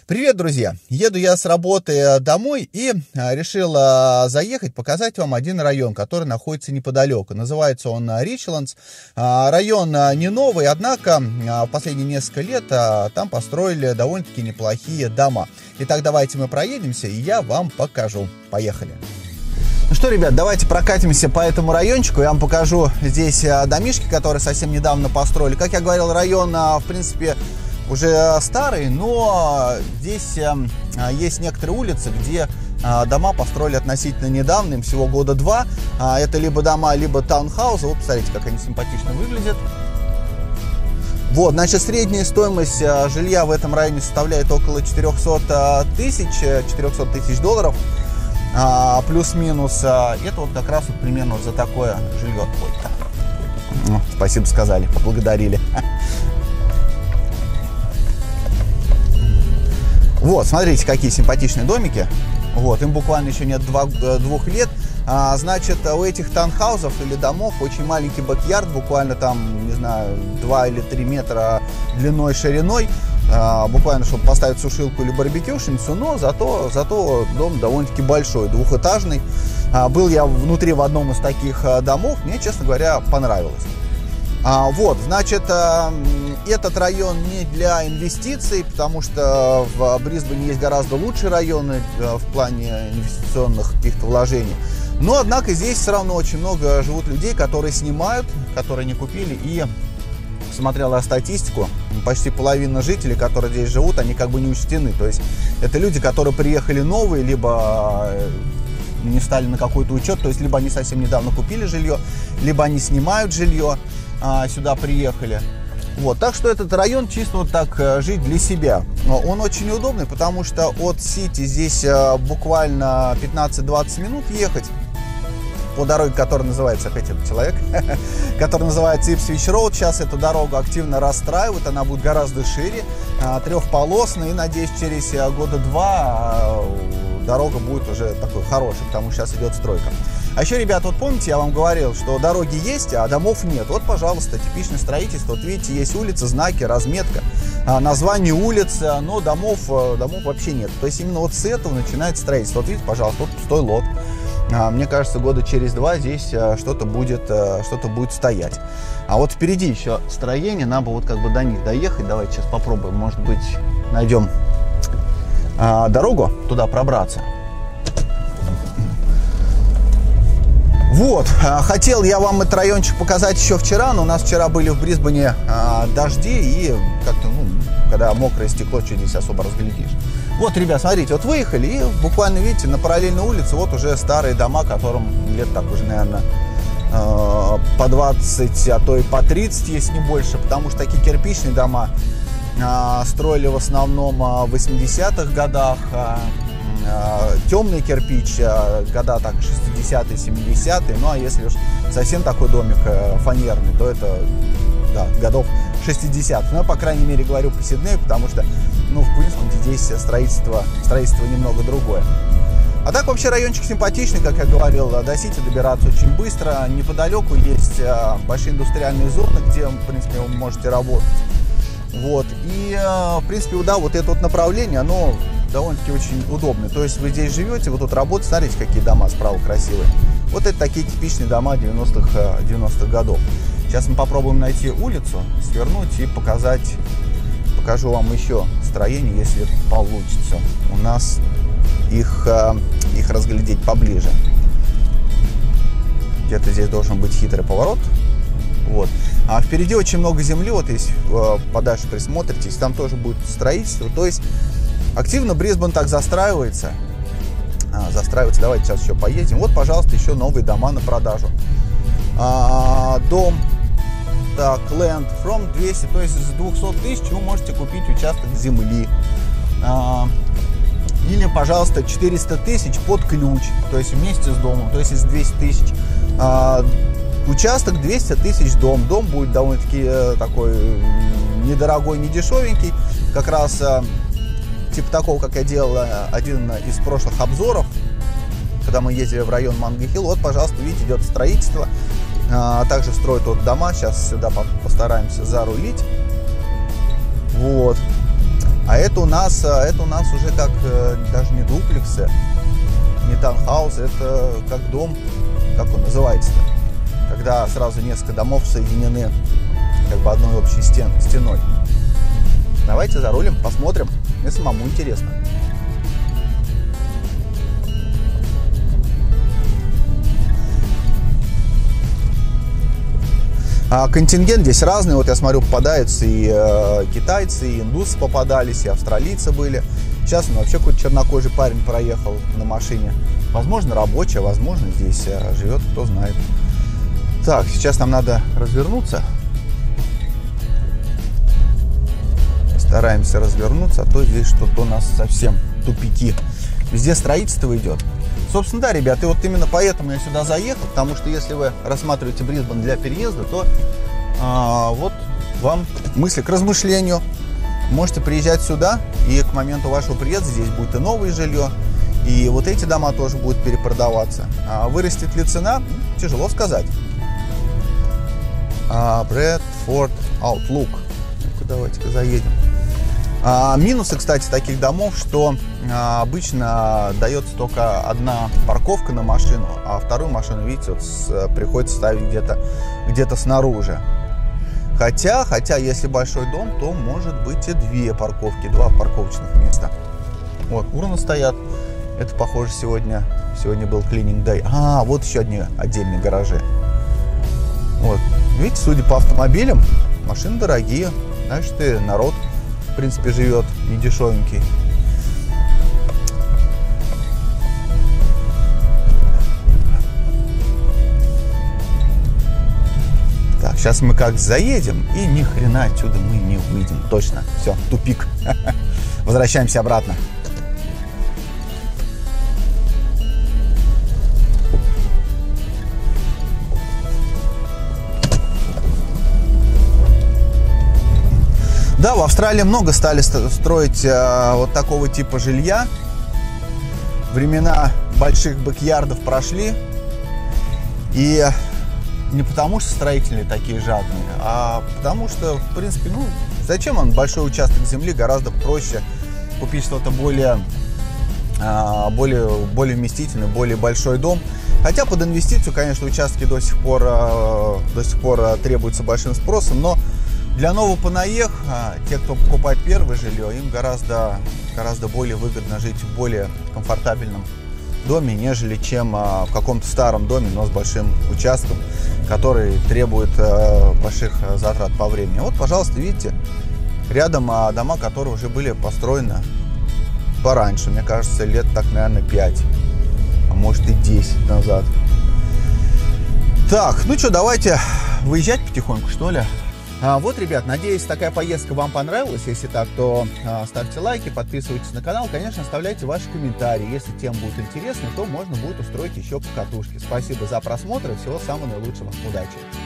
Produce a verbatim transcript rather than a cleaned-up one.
Привет, друзья! Еду я с работы домой и решил заехать, показать вам один район, который находится неподалеку. Называется он Ричландс. Район не новый, однако в последние несколько лет там построили довольно-таки неплохие дома. Итак, давайте мы проедемся, и я вам покажу. Поехали! Ну что, ребят, давайте прокатимся по этому райончику. Я вам покажу здесь домишки, которые совсем недавно построили. Как я говорил, район, в принципе, уже старый, но здесь есть некоторые улицы, где дома построили относительно недавно, им всего года два. Это либо дома, либо таунхаусы. Вот, посмотрите, как они симпатично выглядят. Вот, значит, средняя стоимость жилья в этом районе составляет около четырёхсот тысяч долларов. Плюс-минус. Это вот как раз вот примерно вот за такое жилье. Ой, спасибо сказали, поблагодарили. Вот, смотрите, какие симпатичные домики. Вот, им буквально еще нет два, двух лет. А, значит, у этих таунхаусов или домов очень маленький бэк-ярд, буквально там, не знаю, два или три метра длиной, шириной. А, буквально, чтобы поставить сушилку или барбекюшницу, но зато, зато дом довольно-таки большой, двухэтажный. А, был я внутри в одном из таких домов, мне, честно говоря, понравилось. А, вот, значит, а, этот район не для инвестиций, потому что в Брисбене есть гораздо лучшие районы а, в плане инвестиционных каких-то вложений. Но, однако, здесь все равно очень много живут людей, которые снимают, которые не купили. И, смотрел я статистику, почти половина жителей, которые здесь живут, они как бы не учтены. То есть, это люди, которые приехали новые, либо не стали на какой-то учет, то есть, либо они совсем недавно купили жилье, либо они снимают жилье, сюда приехали. Вот, так что этот район чисто вот так жить для себя. Он очень удобный, потому что от Сити здесь буквально пятнадцать-двадцать минут ехать по дороге, которая называется, опять этот человек, который называется Ipswich Road. Сейчас эту дорогу активно расстраивают, она будет гораздо шире, трехполосная, и, надеюсь, через года два дорога будет уже такой хорошей, потому что сейчас идет стройка. А еще, ребята, вот помните, я вам говорил, что дороги есть, а домов нет. Вот, пожалуйста, типичное строительство. Вот видите, есть улицы, знаки, разметка, название улицы, но домов, домов вообще нет. То есть именно вот с этого начинается строительство. Вот видите, пожалуйста, вот пустой лот. Мне кажется, года через два здесь что-то будет, что-то будет стоять. А вот впереди еще строение, нам бы вот как бы до них доехать. Давайте сейчас попробуем, может быть, найдем дорогу туда пробраться. Вот, хотел я вам этот райончик показать еще вчера, но у нас вчера были в Брисбене а, дожди, и как-то, ну, когда мокрое стекло, что здесь особо разглядишь. Вот, ребят, смотрите, вот выехали, и буквально, видите, на параллельной улице вот уже старые дома, которым лет так уже, наверное, э, по двадцать, а то и по тридцать, если не больше, потому что такие кирпичные дома э, строили в основном в восьмидесятых годах, э, темный кирпич, года так шестидесятые, семидесятые, ну а если уж совсем такой домик фанерный, то это, да, годов шестидесятых. Ну, я, по крайней мере, говорю по Сиднею, потому что, ну, в Квинсленде здесь строительство, строительство немного другое. А так вообще райончик симпатичный, как я говорил, до Сити добираться очень быстро. Неподалеку есть большие индустриальные зоны, где, в принципе, вы можете работать. Вот, и, в принципе, да, вот это вот направление, оно довольно-таки очень удобно. То есть вы здесь живете, вы тут работаете, смотрите, какие дома справа красивые. Вот это такие типичные дома девяностых годов. Сейчас мы попробуем найти улицу, свернуть и показать, покажу вам еще строение, если получится у нас их, их разглядеть поближе. Где-то здесь должен быть хитрый поворот. Вот. А впереди очень много земли, вот если подальше присмотритесь, там тоже будет строительство. То есть активно Брисбен так застраивается. А, застраивается. Давайте сейчас еще поедем. Вот, пожалуйста, еще новые дома на продажу. А, дом, так, land from двести, то есть с двухсот тысяч вы можете купить участок земли. А, или, пожалуйста, четыреста тысяч под ключ, то есть вместе с домом, то есть из двухсот тысяч. А, участок двести тысяч дом. Дом будет довольно-таки э, такой недорогой, не дешевенький. Как раз э, типа такого, как я делал один из прошлых обзоров, когда мы ездили в район Манго-Хилл. Вот, пожалуйста, видите, идет строительство. А также строят вот дома. Сейчас сюда постараемся зарулить. Вот. А это у нас, это у нас уже как даже не дуплексы, не таунхаус, это как дом, как он называется-то, когда сразу несколько домов соединены как бы одной общей стен, стеной. Давайте зарулим, посмотрим, мне самому интересно. А контингент здесь разный, вот я смотрю, попадаются и э, китайцы, и индусы попадались, и австралийцы были. Сейчас ну, вообще какой-то чернокожий парень проехал на машине. Возможно, рабочий, возможно, здесь э, живет, кто знает. Так, сейчас нам надо развернуться. Стараемся развернуться, а то здесь что-то у нас совсем тупики. Везде строительство идет. Собственно, да, ребят, и вот именно поэтому я сюда заехал, потому что если вы рассматриваете Брисбен для переезда, то а, вот вам мысли к размышлению. Можете приезжать сюда, и к моменту вашего приезда здесь будет и новое жилье, и вот эти дома тоже будут перепродаваться. А вырастет ли цена? Тяжело сказать. А, Bradford Outlook. Ну-ка, давайте-ка заедем. А, минусы, кстати, таких домов, что а, обычно дается только одна парковка на машину, а вторую машину, видите, вот с, приходится ставить где-то где-то снаружи. Хотя, хотя, если большой дом, то может быть и две парковки, два парковочных места. Вот, урны стоят. Это, похоже, сегодня, сегодня был cleaning day. А, вот еще одни отдельные гаражи. Вот, видите, судя по автомобилям, машины дорогие, значит, и народ, в принципе, живет не дешевенький. Так, сейчас мы как заедем, и ни хрена отсюда мы не выйдем. Точно, все, тупик. Возвращаемся обратно. Да, в Австралии много стали строить э, вот такого типа жилья. Времена больших бэк-ярдов прошли. И не потому, что строители такие жадные, а потому что, в принципе, ну, зачем он большой участок земли, гораздо проще купить что-то более, э, более, более вместительное, более большой дом. Хотя под инвестицию, конечно, участки до сих пор, э, до сих пор э, требуются большим спросом, но для нового понаех, те, кто покупает первое жилье, им гораздо, гораздо более выгодно жить в более комфортабельном доме, нежели чем в каком-то старом доме, но с большим участком, который требует больших затрат по времени. Вот, пожалуйста, видите, рядом дома, которые уже были построены пораньше, мне кажется, лет так, наверное, пять, а может и десять назад. Так, ну что, давайте выезжать потихоньку, что ли? А вот, ребят, надеюсь, такая поездка вам понравилась. Если так, то а, ставьте лайки, подписывайтесь на канал. Конечно, оставляйте ваши комментарии. Если тема будет интересной, то можно будет устроить еще покатушки. Спасибо за просмотр и всего самого наилучшего. Удачи!